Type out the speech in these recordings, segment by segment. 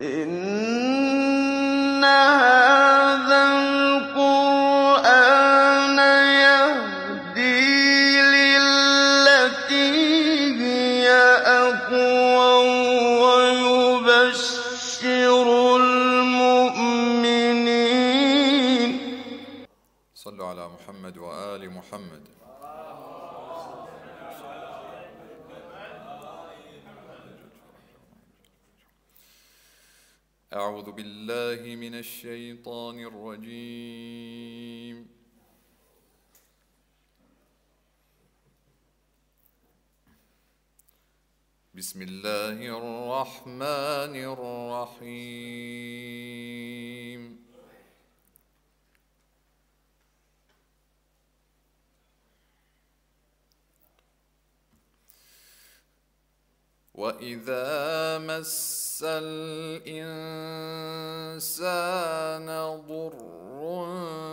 إِنَّ هَٰذَا الْقُرْآنَ يَهْدِي لِلَّتِي هِيَ أَقْوَمُ وَيُبَشِّرُ الْمُؤْمِنِينَ. صلوا على محمد وآل محمد. أعوذ بالله من الشيطان الرجيم. بسم الله الرحمن الرحيم. وَإِذَا مَسَّ الْإِنسَانَ ضُرٌّ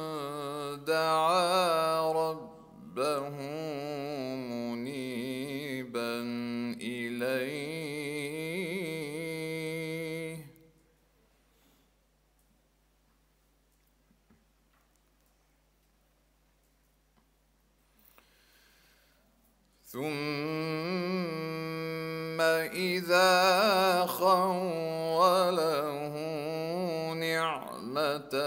دَعَا رَبَّهُ مُنِيبًا إِلَيْهِ ثُمَّ إِذَا خَوَّلَهُ نِعْمَةً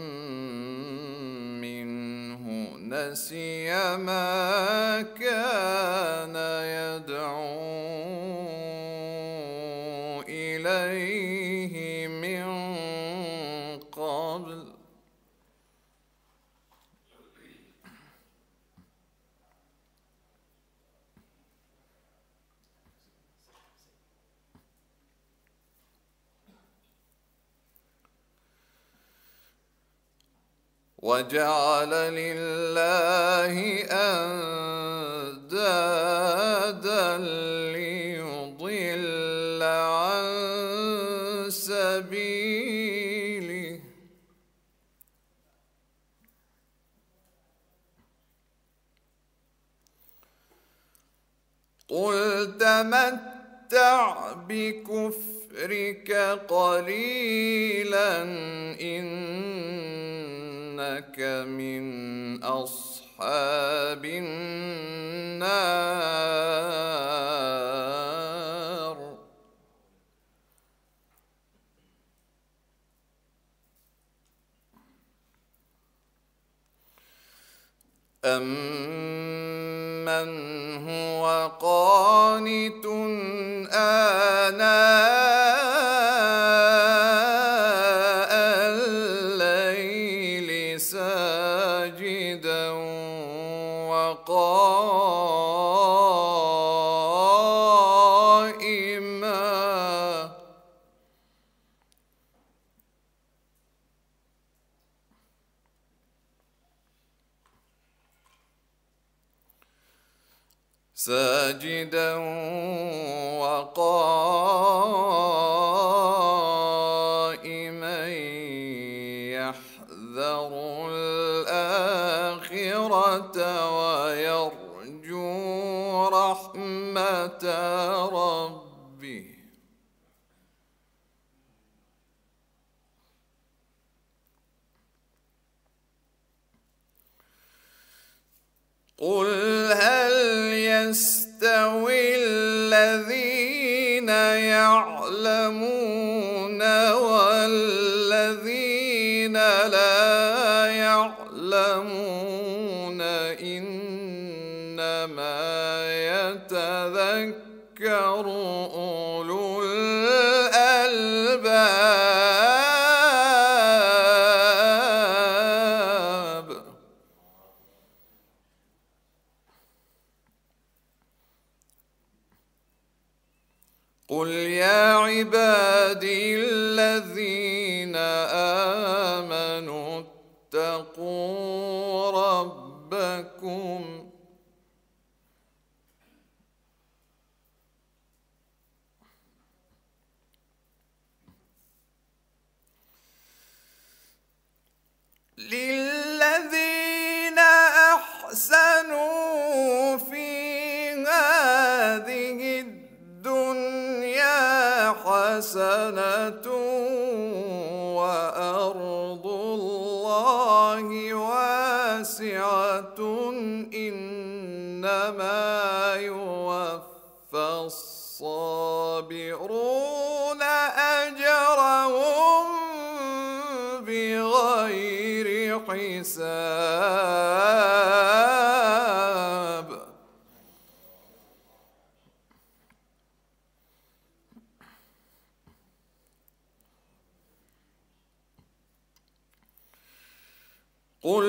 مِّنْهُ نَسِيَ مَا كَانَ يَدْعُو إِلَيْهِ مِن قَبْلُ وَجَعَلَ لِلَّهِ أَندَادًا لِّيُضِلَّ عَن سَبِيلِهِ ۗ قُلْ تَمَتَّعْ بِكُفْرِكَ قَلِيلًا إِنَّكَ مِنْ أَصْحَابِ النَّارِ. أَمَّنْ هُوَ قَانِتٌ آنَاءَ اللَّيْلِ سَاجِدًا وَقَائِمًا يَحْذَرُ الْآخِرَةَ وَيَرْجُو رَحْمَةَ رَبِّهِ. قُلْ هَلْ يَسْتَوِي الَّذِينَ يَعْلَمُونَ وَالَّذِينَ لَا يَعْلَمُونَ إِنَّمَا يَتَذَكَّرُ أُولُو الْأَلْبَابِ. قُلْ يَا عِبَادِيَ الَّذِينَ آمَنُوا اتَّقُوا رَبَّكُمْ لِلَّذِينَ أَحْسَنُوا فِي هَٰذِهِ الدُّنْيَا حَسَنَةٌ وأرض الله واسعة إنما يوفى الصابرون أجرهم بغير حساب. قل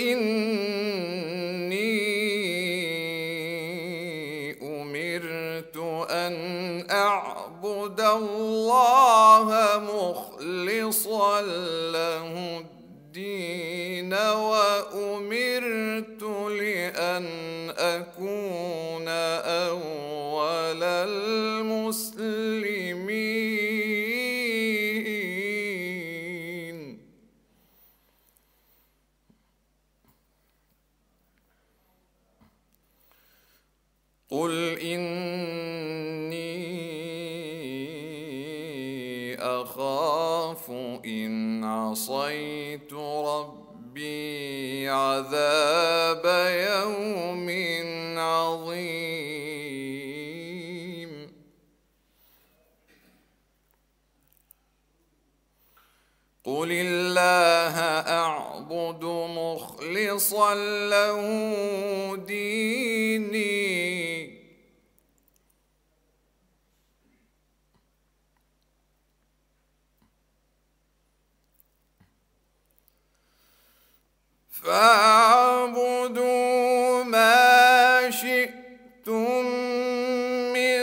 إني أمرت أن أعبد الله مخلصا له الدين وأمرت لأن أكون أول المسلمين. قل إني أخاف إن عصيت ربي عذاب يوم عظيم. قل الله أعبد مخلصا له ديني فاعبدوا ما شئتم من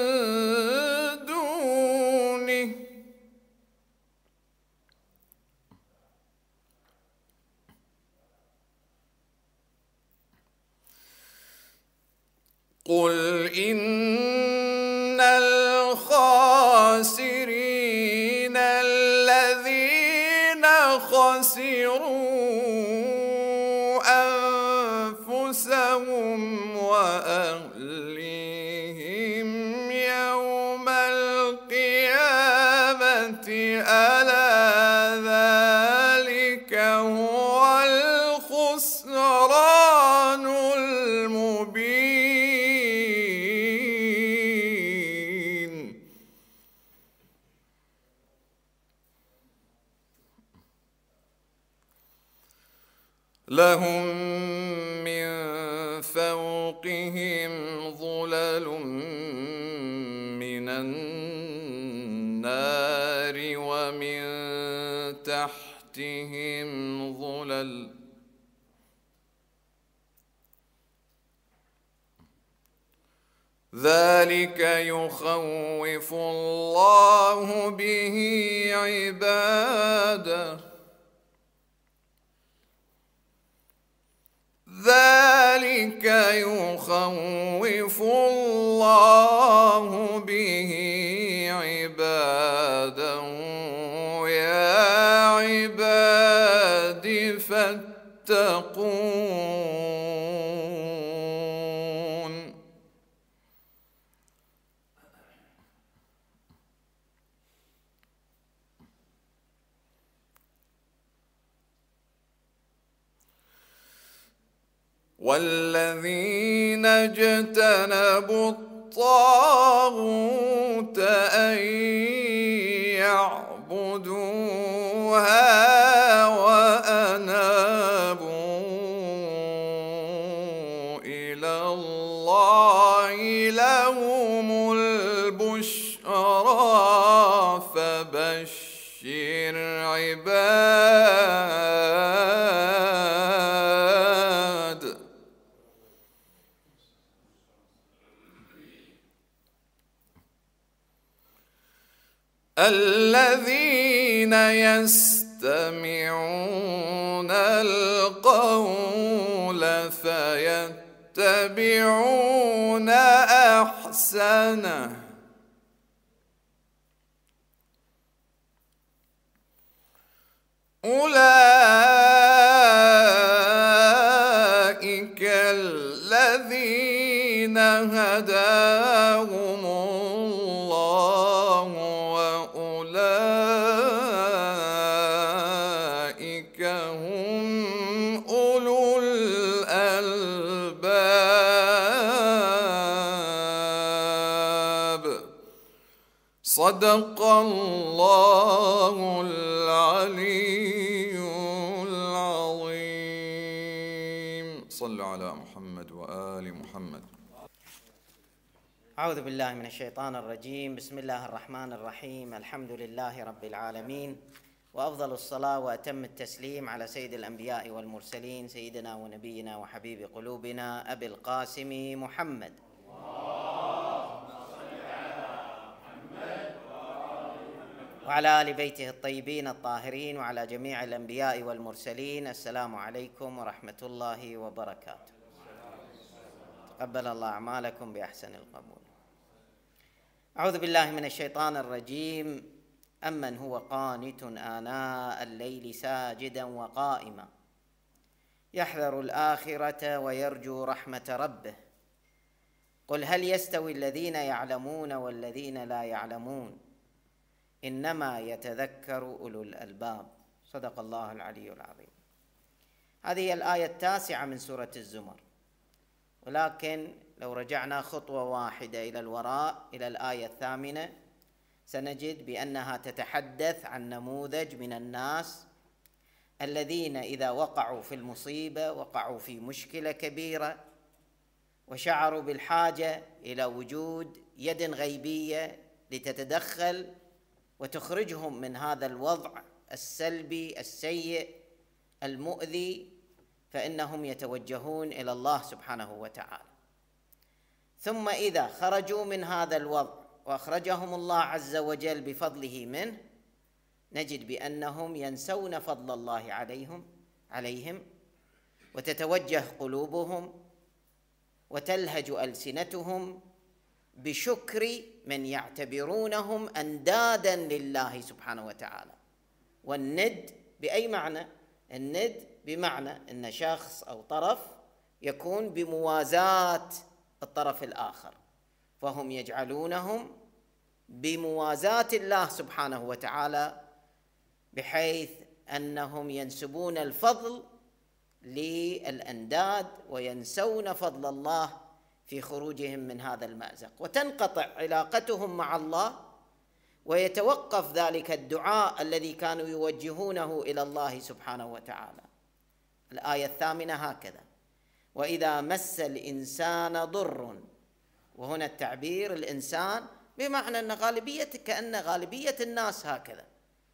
دونه قل إن الخاسرين الذين خسروا أنفسهم وأهليهم يوم القيامة ألا ذلك هو الخسران المبين. لهم من فوقهم ظلل من النار ومن تحتهم ظلل ذلك يخوف الله به عباده. ذلك يخوف الله به عباده يا عباد فاتقون. والذين اجتنبوا الطاغوت أن يعبدوها وأنابوا إلى الله لهم البشرى فبشر عباد. الذين يستمعون القول فيتبعون أحسنه أولئك الذين هداهم الله وأولئك صدق الله العلي العظيم. صلوا على محمد وآل محمد. أعوذ بالله من الشيطان الرجيم. بسم الله الرحمن الرحيم. الحمد لله رب العالمين، وأفضل الصلاة وأتم التسليم على سيد الأنبياء والمرسلين، سيدنا ونبينا وحبيب قلوبنا أبي القاسم محمد. وعلى آل بيته الطيبين الطاهرين، وعلى جميع الأنبياء والمرسلين. السلام عليكم ورحمة الله وبركاته. تقبل الله أعمالكم بأحسن القبول. أعوذ بالله من الشيطان الرجيم. أمن هو قانت آناء الليل ساجدا وقائما يحذر الآخرة ويرجو رحمة ربه قل هل يستوي الذين يعلمون والذين لا يعلمون إنما يتذكر أولو الألباب. صدق الله العلي العظيم. هذه الآية 9 من سورة الزمر، ولكن لو رجعنا خطوة واحدة إلى الوراء إلى الآية 8 سنجد بأنها تتحدث عن نموذج من الناس الذين إذا وقعوا في المصيبة، وقعوا في مشكلة كبيرة، وشعروا بالحاجة إلى وجود يد غيبية لتتدخل وتخرجهم من هذا الوضع السلبي السيء المؤذي، فإنهم يتوجهون إلى الله سبحانه وتعالى. ثم إذا خرجوا من هذا الوضع وأخرجهم الله عز وجل بفضله منه، نجد بأنهم ينسون فضل الله عليهم وتتوجه قلوبهم وتلهج ألسنتهم بشكر من يعتبرونهم أندادا لله سبحانه وتعالى. والند بأي معنى؟ الند بمعنى أن شخص أو طرف يكون بموازاة الطرف الآخر، فهم يجعلونهم بموازاة الله سبحانه وتعالى، بحيث أنهم ينسبون الفضل للأنداد وينسون فضل الله في خروجهم من هذا المأزق، وتنقطع علاقتهم مع الله، ويتوقف ذلك الدعاء الذي كانوا يوجهونه إلى الله سبحانه وتعالى. الآية 8 هكذا: وإذا مس الإنسان ضر، وهنا التعبير الإنسان بمعنى أن كأن غالبية الناس هكذا.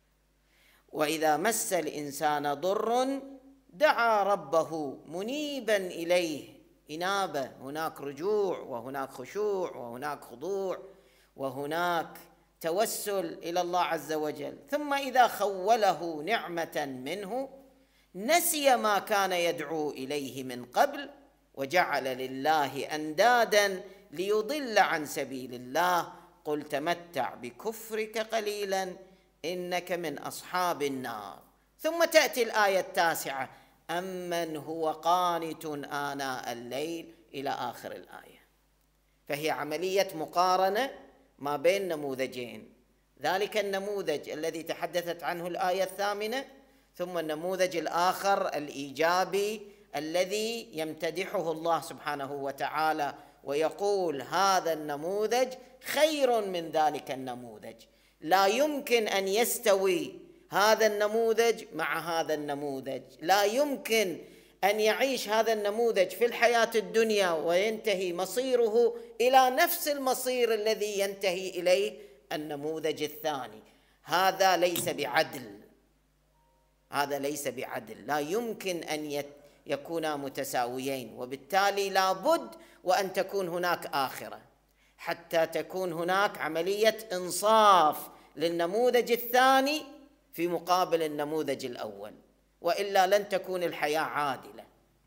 وإذا مس الإنسان ضر دعا ربه منيبا إليه. إنابة، هناك رجوع، وهناك خشوع، وهناك خضوع، وهناك توسل إلى الله عز وجل. ثم إذا خوله نعمة منه نسي ما كان يدعو إليه من قبل وجعل لله أندادا ليضل عن سبيل الله قل تمتع بكفرك قليلا إنك من أصحاب النار. ثم تأتي الآية 9: أمن هو قانت آناء الليل إلى آخر الآية. فهي عملية مقارنة ما بين نموذجين: ذلك النموذج الذي تحدثت عنه الآية 8، ثم النموذج الآخر الإيجابي الذي يمتدحه الله سبحانه وتعالى ويقول هذا النموذج خير من ذلك النموذج. لا يمكن أن يستوي هذا النموذج مع هذا النموذج، لا يمكن أن يعيش هذا النموذج في الحياة الدنيا وينتهي مصيره إلى نفس المصير الذي ينتهي إليه النموذج الثاني. هذا ليس بعدل، هذا ليس بعدل. لا يمكن أن يكونا متساويين، وبالتالي لابد وأن تكون هناك آخرة حتى تكون هناك عملية إنصاف للنموذج الثاني في مقابل النموذج الأول، وإلا لن تكون الحياة عادلة.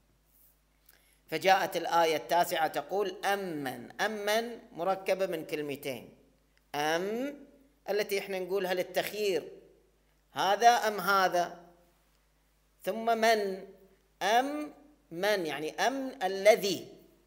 فجاءت الآية 9 تقول أمن مركبة من كلمتين: التي احنا نقولها للتخيير، هذا أم هذا، ثم من يعني الذي،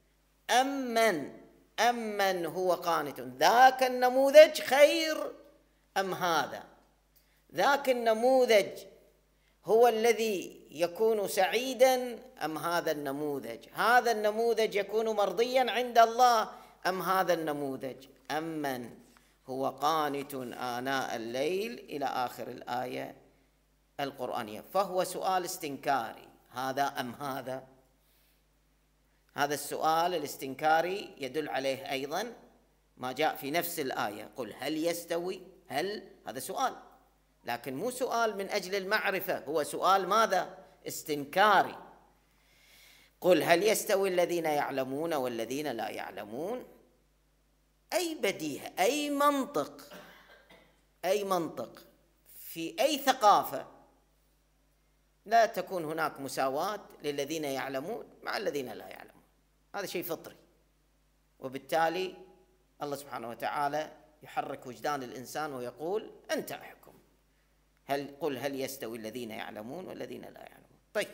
أمن هو قانت، ذاك النموذج خير أم هذا؟ ذاك النموذج هو الذي يكون سعيدا أم هذا النموذج؟ هذا النموذج يكون مرضيا عند الله أم هذا النموذج؟ أمن هو قانت آناء الليل إلى آخر الآية القرآنية. فهو سؤال استنكاري، هذا أم هذا؟ هذا السؤال الاستنكاري يدل عليه أيضا ما جاء في نفس الآية: قل هل يستوي، هل، هذا سؤال، لكن مو سؤال من أجل المعرفة، هو سؤال ماذا؟ استنكاري. قل هل يستوي الذين يعلمون والذين لا يعلمون؟ أي بديهة، أي منطق، أي منطق في أي ثقافة لا تكون هناك مساواة للذين يعلمون مع الذين لا يعلمون. هذا شيء فطري، وبالتالي الله سبحانه وتعالى يحرك وجدان الإنسان ويقول: أنت أحكم، قل هل يستوي الذين يعلمون والذين لا يعلمون. طيب،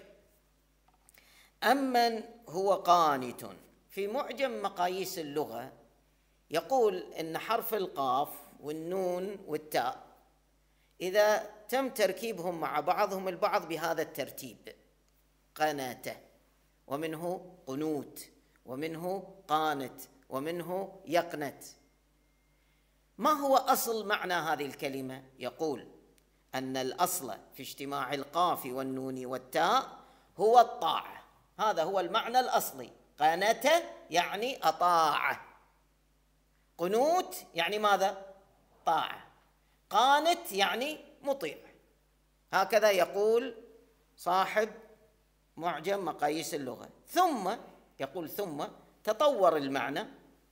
أمن هو قانت؟ في معجم مقاييس اللغة يقول إن حرف القاف والنون والتاء إذا تم تركيبهم مع بعضهم البعض بهذا الترتيب: قناته، ومنه قنوت، ومنه قانت، ومنه يقنت. ما هو أصل معنى هذه الكلمة؟ يقول أن الأصل في اجتماع القاف والنون والتاء هو الطاعة، هذا هو المعنى الأصلي. قنت يعني أطاع، قنوت يعني ماذا؟ طاعة، قانت يعني مطيع. هكذا يقول صاحب معجم مقاييس اللغة. ثم يقول: ثم تطور المعنى،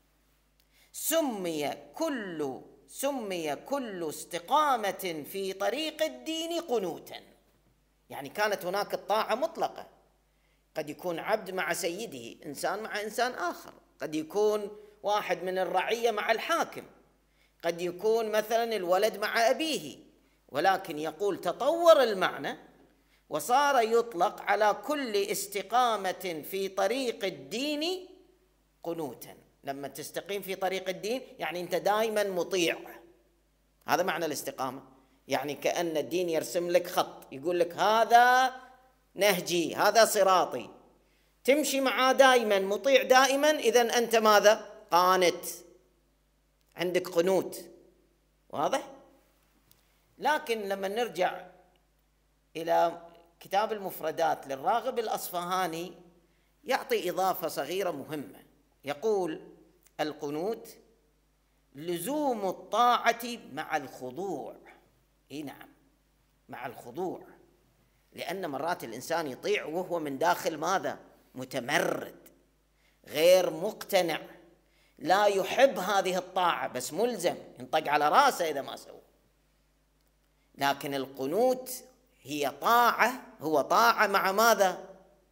سمي كل استقامة في طريق الدين قنوتا. يعني كانت هناك الطاعة مطلقة، قد يكون عبد مع سيده، إنسان مع إنسان آخر، قد يكون واحد من الرعية مع الحاكم، قد يكون مثلا الولد مع أبيه، ولكن يقول تطور المعنى وصار يطلق على كل استقامة في طريق الدين قنوتا. لما تستقيم في طريق الدين يعني أنت دائما مطيع، هذا معنى الاستقامة. يعني كأن الدين يرسم لك خط، يقول لك هذا نهجي، هذا صراطي، تمشي معاه دائما، مطيع دائما، إذن أنت ماذا؟ قانت، عندك قنوت. واضح؟ لكن لما نرجع إلى كتاب المفردات للراغب الأصفهاني يعطي إضافة صغيرة مهمة، يقول: القنوت لزوم الطاعة مع الخضوع. إي نعم، مع الخضوع، لأن مرات الإنسان يطيع وهو من داخل ماذا؟ متمرد، غير مقتنع، لا يحب هذه الطاعة، بس ملزم، ينطق على رأسه إذا ما سوى. لكن القنوت هي طاعة، هو طاعة مع ماذا؟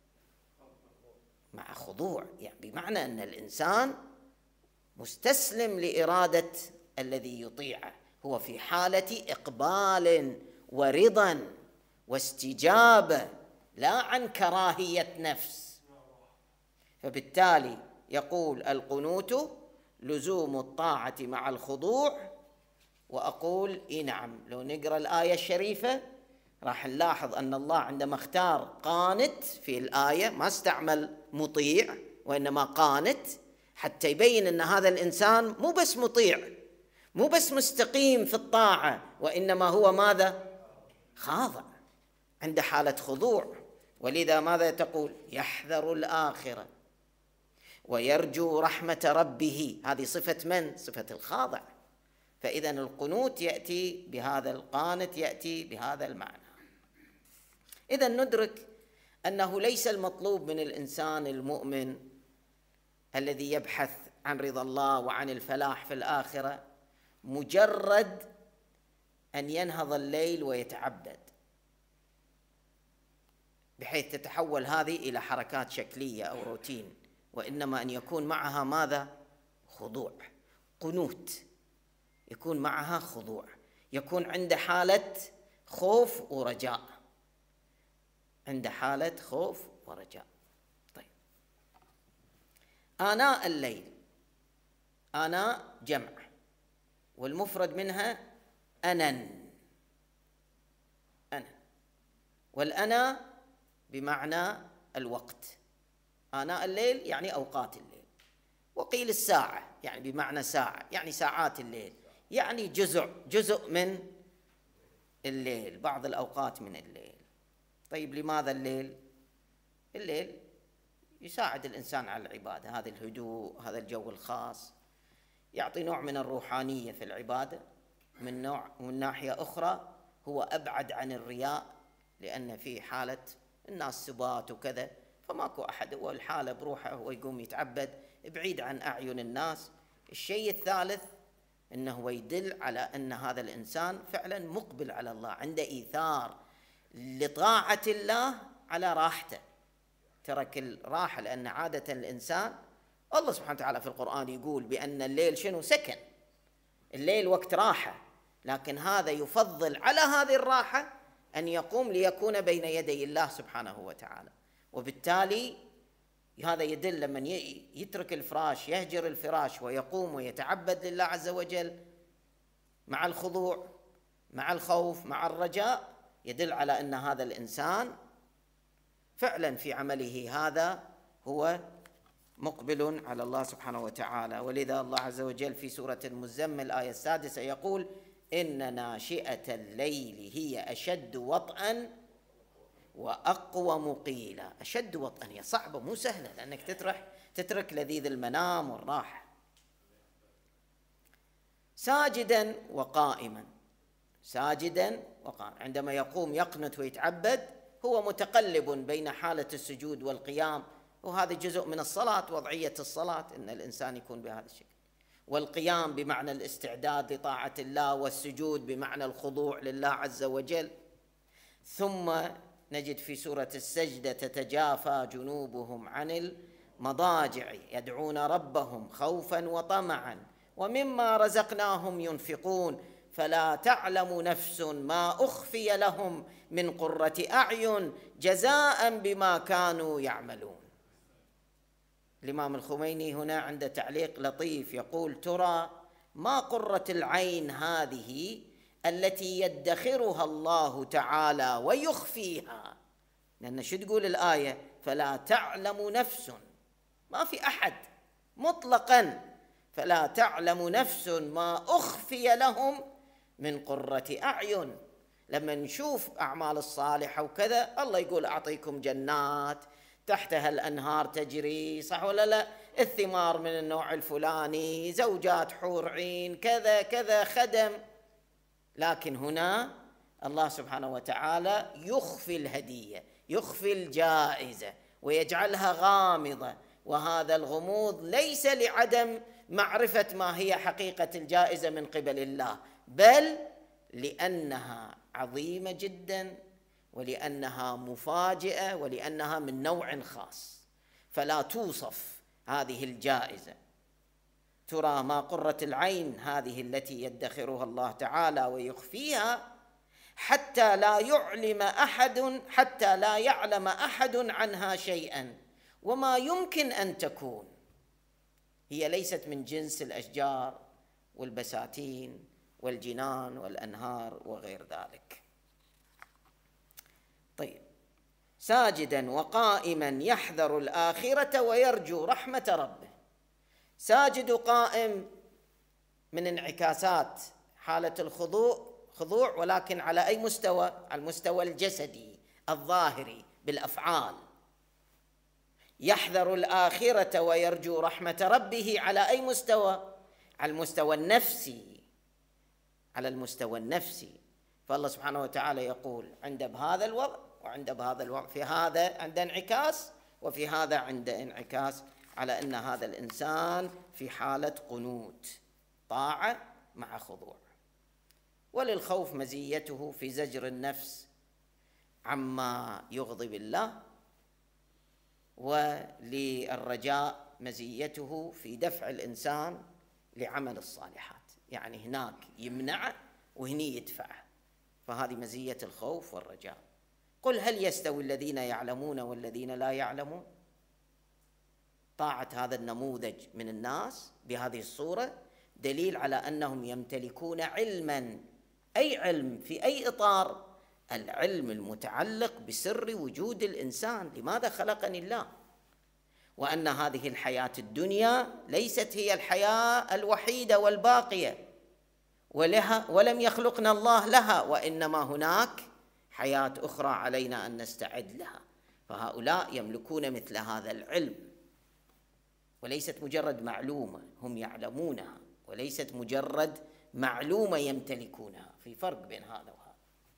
مع خضوع، يعني بمعنى أن الإنسان مستسلم لإرادة الذي يطيعه، هو في حالة إقبال ورضا واستجابة، لا عن كراهية نفس. فبالتالي يقول: القنوت لزوم الطاعة مع الخضوع. وأقول: إي نعم، لو نقرأ الآية الشريفة راح نلاحظ أن الله عندما اختار قانت في الآية ما استعمل مطيع، وإنما قانت، حتى يبين أن هذا الإنسان مو بس مطيع، مو بس مستقيم في الطاعة، وإنما هو ماذا؟ خاضع، عنده حالة خضوع. ولذا ماذا تقول؟ يحذر الآخرة ويرجو رحمة ربه. هذه صفة من؟ صفة الخاضع. فإذا القنوت يأتي بهذا، القانت يأتي بهذا المعنى. إذا ندرك أنه ليس المطلوب من الإنسان المؤمن الذي يبحث عن رضا الله وعن الفلاح في الآخرة مجرد أن ينهض الليل ويتعبد، بحيث تتحول هذه إلى حركات شكلية أو روتين، وإنما أن يكون معها ماذا؟ خضوع، قنوت، يكون معها خضوع، يكون عنده حالة خوف ورجاء، عنده حالة خوف ورجاء. طيب، آناء الليل، آناء جمع، والمفرد منها أنن، أنن، والأنا بمعنى الوقت. آناء الليل يعني أوقات الليل، وقيل الساعة يعني بمعنى ساعة، يعني ساعات الليل، يعني جزء من الليل، بعض الأوقات من الليل. طيب لماذا الليل؟ الليل يساعد الإنسان على العبادة، هذا الهدوء، هذا الجو الخاص، يعطي نوع من الروحانية في العبادة. ومن ناحية أخرى هو أبعد عن الرياء، لأن في حالة الناس سبات وكذا، فماكو أحد، هو الحالة بروحه، هو يقوم يتعبد بعيد عن أعين الناس. الشيء الثالث أنه هو يدل على أن هذا الإنسان فعلا مقبل على الله، عنده إيثار لطاعة الله على راحته، ترك الراحة. لأن عادة الإنسان، الله سبحانه وتعالى في القرآن يقول بأن الليل شنو؟ سكن، الليل وقت راحة، لكن هذا يفضل على هذه الراحة أن يقوم ليكون بين يدي الله سبحانه وتعالى. وبالتالي هذا يدل لمن يترك الفراش، يهجر الفراش ويقوم ويتعبد لله عز وجل مع الخضوع، مع الخوف، مع الرجاء، يدل على أن هذا الإنسان فعلا في عمله هذا هو مقبل على الله سبحانه وتعالى. ولذا الله عز وجل في سورة المزمل آية 6 يقول: إن ناشئة الليل هي أشد وطئا وأقوم قيلا. أشد وطئا هي صعبة، مو سهلة، لأنك تترك لذيذ المنام والراحة. ساجدا وقائما، ساجدا وقائما، عندما يقوم يقنت ويتعبد هو متقلب بين حالة السجود والقيام، وهذا جزء من الصلاة، وضعية الصلاة أن الإنسان يكون بهذا الشكل. والقيام بمعنى الاستعداد لطاعة الله، والسجود بمعنى الخضوع لله عز وجل. ثم نجد في سورة السجدة: تتجافى جنوبهم عن المضاجع يدعون ربهم خوفا وطمعا ومما رزقناهم ينفقون فلا تعلم نفس ما أخفي لهم من قرة أعين جزاء بما كانوا يعملون. الإمام الخميني هنا عنده تعليق لطيف يقول: ترى ما قرة العين هذه التي يدخرها الله تعالى ويخفيها؟ لأن شو تقول الآية؟ فلا تعلم نفس، ما في أحد مطلقا، فلا تعلم نفس ما أخفي لهم من قرة أعين. لما نشوف أعمال الصالحة وكذا، الله يقول: أعطيكم جنات تحتها الأنهار تجري، صح ولا لا؟ الثمار من النوع الفلاني، زوجات حور عين، كذا كذا، خدم. لكن هنا الله سبحانه وتعالى يخفي الهدية، يخفي الجائزة ويجعلها غامضة، وهذا الغموض ليس لعدم معرفة ما هي حقيقة الجائزة من قبل الله، بل لأنها عظيمة جدا، ولأنها مفاجئة، ولأنها من نوع خاص، فلا توصف هذه الجائزة. ترى ما قرة العين هذه التي يدخرها الله تعالى ويخفيها حتى لا يعلم أحد عنها شيئا، وما يمكن أن تكون. هي ليست من جنس الأشجار والبساتين والجنان والأنهار وغير ذلك. طيب، ساجدا وقائما يحذر الآخرة ويرجو رحمة ربه. ساجد وقائم من انعكاسات حالة خضوع، ولكن على أي مستوى؟ على المستوى الجسدي الظاهري بالأفعال. يحذر الآخرة ويرجو رحمة ربه على أي مستوى؟ على المستوى النفسي، على المستوى النفسي. فالله سبحانه وتعالى يقول: عنده بهذا الوضع وعنده بهذا الوضع، في هذا عنده انعكاس وفي هذا عنده انعكاس، على أن هذا الإنسان في حالة قنوت، طاعة مع خضوع. وللخوف مزيته في زجر النفس عما يغضب الله، وللرجاء مزيته في دفع الإنسان لعمل الصالحات، يعني هناك يمنعه وهني يدفعه، فهذه مزية الخوف والرجاء. قل هل يستوي الذين يعلمون والذين لا يعلمون؟ طاعة هذا النموذج من الناس بهذه الصورة دليل على أنهم يمتلكون علما. أي علم؟ في أي إطار؟ العلم المتعلق بسر وجود الإنسان، لماذا خلقني الله، وأن هذه الحياة الدنيا ليست هي الحياة الوحيدة والباقية، ولم يخلقنا الله لها، وإنما هناك حياة أخرى علينا أن نستعد لها. فهؤلاء يملكون مثل هذا العلم، وليست مجرد معلومة هم يعلمونها، وليست مجرد معلومة يمتلكونها. في فرق بين هذا وهذا.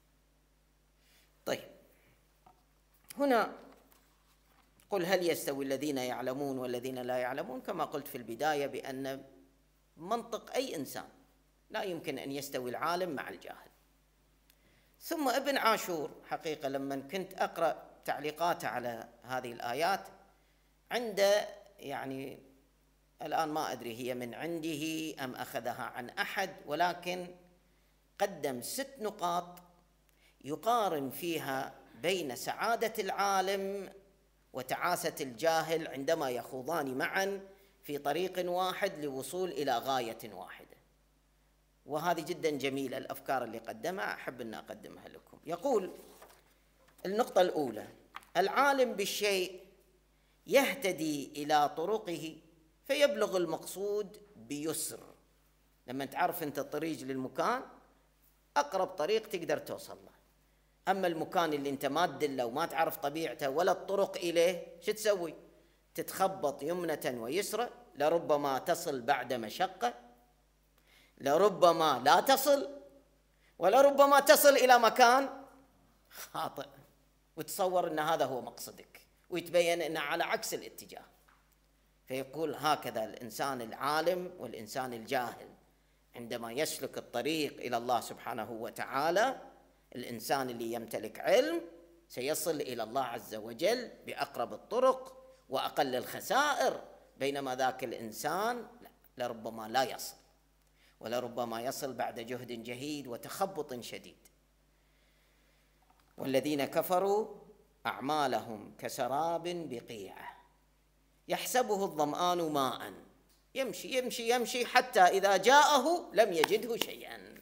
طيب، هنا قل هل يستوي الذين يعلمون والذين لا يعلمون؟ كما قلت في البداية بأن منطق أي إنسان لا يمكن أن يستوي العالم مع الجاهل. ثم ابن عاشور حقيقة لما كنت أقرأ تعليقاته على هذه الآيات، عنده يعني الآن ما أدري هي من عنده أم أخذها عن أحد، ولكن قدم 6 نقاط يقارن فيها بين سعادة العالم وتعاسة الجاهل عندما يخوضان معا في طريق واحد للوصول إلى غاية واحدة. وهذه جدا جميلة الأفكار اللي قدمها، أحب أن أقدمها لكم. يقول النقطة الأولى: العالم بالشيء يهتدي إلى طرقه فيبلغ المقصود بيسر. لما تعرف أنت الطريق للمكان، أقرب طريق تقدر توصل له. أما المكان اللي أنت ما تدله وما تعرف طبيعته ولا الطرق إليه، شو تسوي؟ تتخبط يمنة ويسرى، لربما تصل بعد مشقة، لربما لا تصل، ولربما تصل إلى مكان خاطئ وتصور أن هذا هو مقصدك، ويتبين أنه على عكس الاتجاه. فيقول هكذا الإنسان العالم والإنسان الجاهل عندما يسلك الطريق إلى الله سبحانه وتعالى. الإنسان اللي يمتلك علم سيصل إلى الله عز وجل بأقرب الطرق وأقل الخسائر، بينما ذاك الإنسان لربما لا يصل، ولربما يصل بعد جهد جهيد وتخبط شديد. والذين كفروا أعمالهم كسراب بقيعة يحسبه الظمآن ماء يمشي يمشي يمشي حتى إذا جاءه لم يجده شيئا.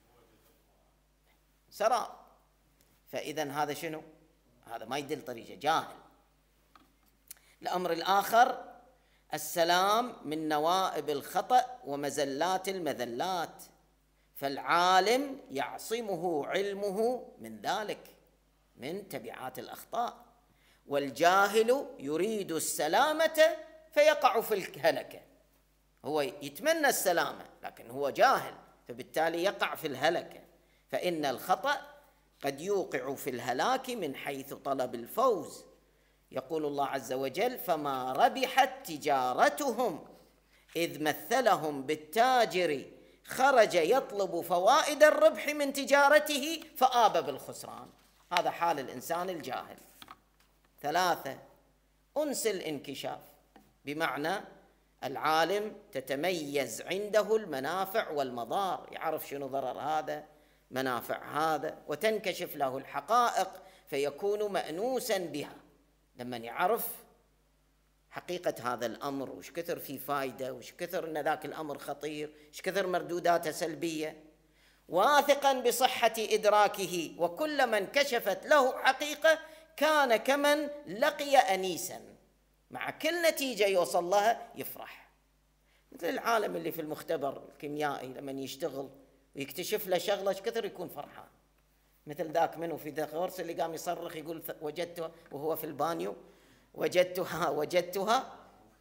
سراب. فإذا هذا شنو؟ هذا ما يدل طريقه، جاهل. الأمر الآخر: السلام من نوائب الخطأ ومزلات المذلات، فالعالم يعصمه علمه من ذلك، من تبعات الأخطاء، والجاهل يريد السلامة فيقع في الهلكة. هو يتمنى السلامة لكن هو جاهل، فبالتالي يقع في الهلكة. فإن الخطأ قد يوقع في الهلاك من حيث طلب الفوز. يقول الله عز وجل: فما ربحت تجارتهم إذ مثلهم بالتاجر خرج يطلب فوائد الربح من تجارته فآب بالخسران. هذا حال الإنسان الجاهل. 3: أنس الانكشاف، بمعنى العالم تتميز عنده المنافع والمضار، يعرف شنو ضرر هذا منافع هذا، وتنكشف له الحقائق فيكون مأنوسا بها. لما يعرف حقيقة هذا الأمر، وش كثر فيه فايدة، وش كثر أن ذاك الأمر خطير، وش كثر مردوداته سلبية، واثقا بصحة إدراكه، وكلما انكشفت له حقيقة كان كمن لقي أنيسا، مع كل نتيجة يوصل لها يفرح. مثل العالم اللي في المختبر الكيميائي لما يشتغل ويكتشف له شغلة ايش كثر يكون فرحان. مثل ذاك منه في ذا غورس اللي قام يصرخ يقول وجدتها وهو في البانيو، وجدتها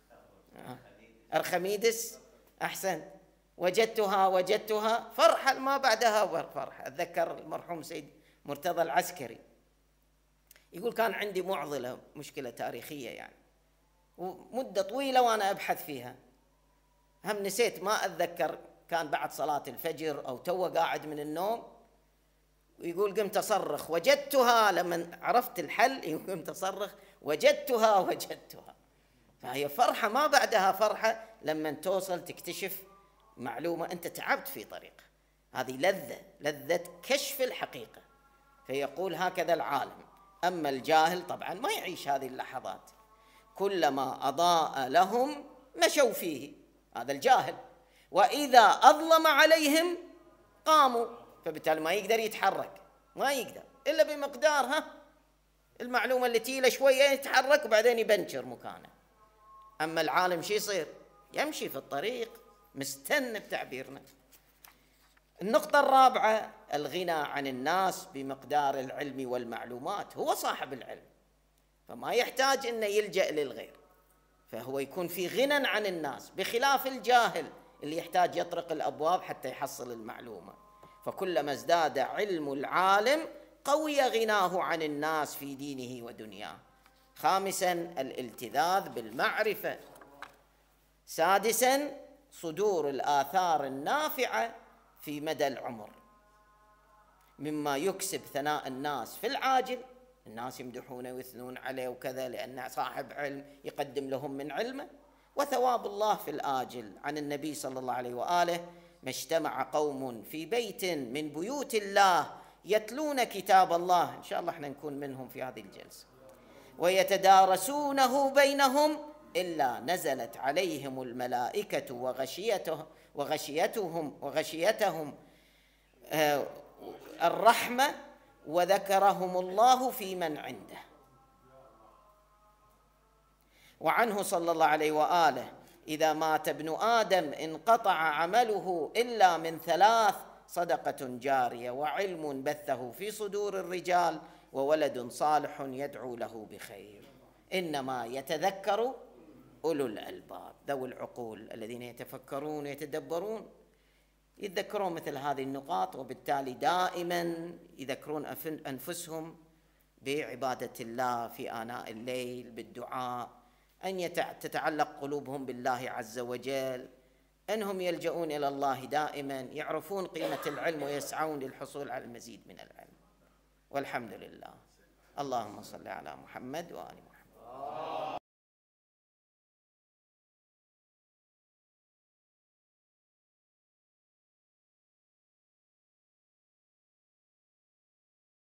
أرخميدس، أحسن، وجدتها فرحة ما بعدها فرحة. أتذكر المرحوم سيد مرتضى العسكري يقول كان عندي معضلة، مشكلة تاريخية يعني، ومدة طويلة وأنا أبحث فيها، هم نسيت، ما أتذكر كان بعد صلاة الفجر أو تو قاعد من النوم، ويقول قمت أصرخ وجدتها. لما عرفت الحل قمت أصرخ وجدتها. فهي فرحة ما بعدها فرحة لما توصل تكتشف معلومة أنت تعبت في طريقها. هذه لذة كشف الحقيقة. فيقول هكذا العالم. أما الجاهل طبعا ما يعيش هذه اللحظات، كلما أضاء لهم مشوا فيه، هذا الجاهل، وإذا أظلم عليهم قاموا، فبالتالي ما يقدر يتحرك، ما يقدر إلا بمقدار المعلومة اللي تيله شوية يتحرك وبعدين يبنشر مكانه. أما العالم شو يصير؟ يمشي في الطريق مستن بتعبيرنا. النقطة الرابعة الغنى عن الناس بمقدار العلم والمعلومات. هو صاحب العلم فما يحتاج أن يلجأ للغير، فهو يكون في غنى عن الناس، بخلاف الجاهل اللي يحتاج يطرق الأبواب حتى يحصل المعلومة. فكلما ازداد علم العالم قوي غناه عن الناس في دينه ودنياه. خامسا الالتذاذ بالمعرفة. سادسا صدور الآثار النافعة في مدى العمر، مما يكسب ثناء الناس في العاجل، الناس يمدحونه ويثنون عليه وكذا لأنه صاحب علم يقدم لهم من علمه، وثواب الله في الآجل. عن النبي صلى الله عليه وآله: ما اجتمع قوم في بيت من بيوت الله يتلون كتاب الله، إن شاء الله احنا نكون منهم في هذه الجلسة، ويتدارسونه بينهم إلا نزلت عليهم الملائكة وغشيتهم الرحمة وذكرهم الله في من عنده. وعنه صلى الله عليه وآله: إذا مات ابن آدم انقطع عمله إلا من ثلاث: صدقة جارية، وعلم بثه في صدور الرجال، وولد صالح يدعو له بخير. إنما يتذكر أولو الألباب، ذوي العقول الذين يتفكرون ويتدبرون يتذكرون مثل هذه النقاط، وبالتالي دائما يذكرون أنفسهم بعبادة الله في آناء الليل، بالدعاء، أن تتعلق قلوبهم بالله عز وجل، أنهم يلجؤون إلى الله دائما، يعرفون قيمة العلم ويسعون للحصول على المزيد من العلم. والحمد لله. اللهم صل على محمد وآل محمد.